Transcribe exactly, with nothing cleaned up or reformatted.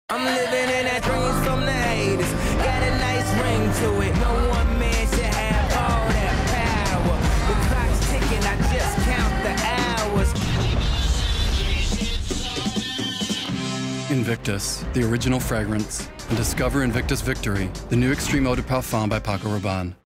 I'm living in that dreams from the haters. Got a nice ring to it. No one man should have all that power. The clock's ticking, I just count the hours. Invictus, the original fragrance. And discover Invictus Victory, the new extreme eau de parfum by Paco Rabanne.